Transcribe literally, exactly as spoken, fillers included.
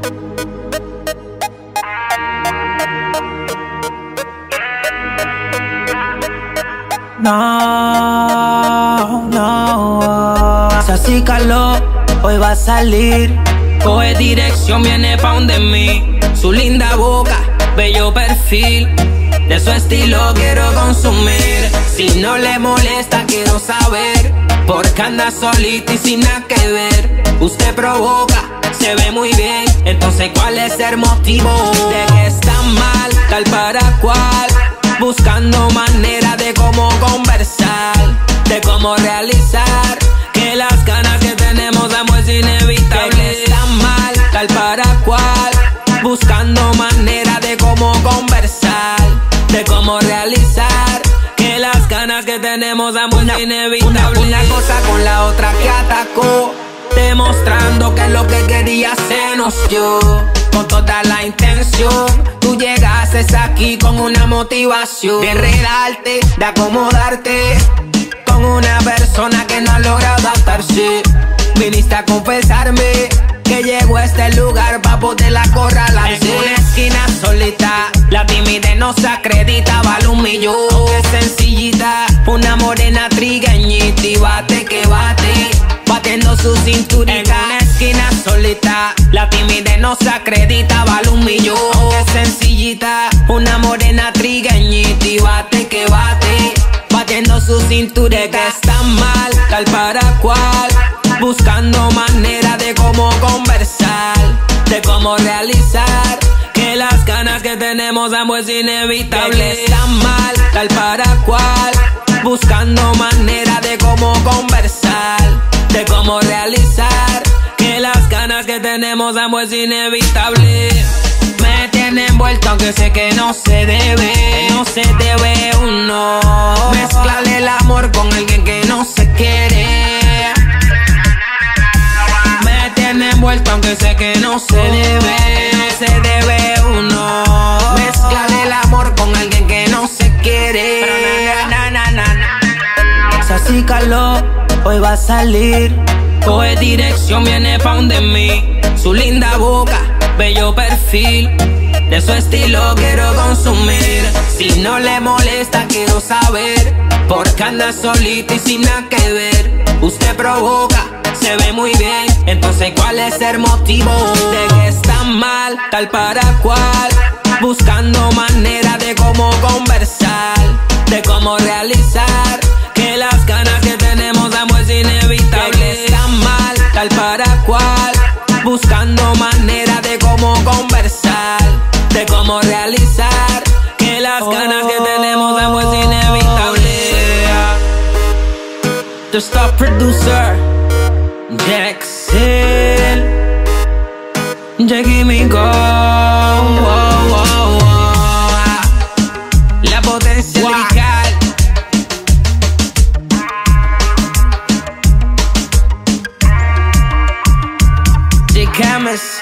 No, no. Se acicaló, hoy va a salir. Coge dirección, viene pa' donde mí. Su linda boca, bello perfil, de su estilo quiero consumir. Si no le molesta quiero saber, porque anda solita y sin nada que ver. Usted provoca, se ve muy bien, entonces ¿cuál es el motivo? De que está mal, tal para cual, buscando manera de cómo conversar, de cómo realizar, que las ganas que tenemos amo es inevitable. Que está mal, tal para cual, buscando manera de cómo conversar, de cómo realizar, que las ganas que tenemos amo es inevitable. Una, una cosa con la otra que atacó, demostrando que lo que quería se nos dio. Con toda la intención, tú llegaste aquí con una motivación de enredarte, de acomodarte con una persona que no ha logrado adaptarse. Viniste a confesarme que llegó a este lugar pa' poderla acorralar. En una esquina solita, la timidez no se acredita, vale un millón. Qué sencillita, una morena trigueñita y bate que bate, batiendo su cinturita. En una esquina solita, la timidez no se acredita, vale un millón. Qué sencillita, una morena trigueñita y bate que bate, batiendo su cinturita. Que está mal, tal para cual, buscando manera de cómo conversar, de cómo realizar, que las ganas que tenemos amo es inevitable. Que está mal, tal para cual, buscando manera de cómo conversar, de cómo realizar, que las ganas que tenemos amo es inevitable. Me tiene envuelto aunque sé que no se debe, no se debe uno mezclar el amor con alguien que no se quiere. Me tiene envuelto aunque sé que no se debe, no se debe uno mezclar el amor con alguien que no se quiere. Na, na, na, na. Se acicaló, hoy va a salir. Coge dirección, viene pa' donde mí. Su linda boca, bello perfil, de su estilo quiero consumir. Si no le molesta quiero saber, porque anda solita y sin nada que ver. Usted provoca, se ve muy bien, entonces ¿cuál es el motivo? De que está mal, tal para cual, buscando manera de cómo conversar, de cómo realizar, que las ganas que tenemos amo es inevitable. Que está mal, tal para cual, buscando manera de cómo conversar, de cómo realizar, que las ganas que tenemos amo es inevitable. The Star Producer Jackson, Jackie me go, oh, oh, oh. La potencia wow. Lirical. J. Camus.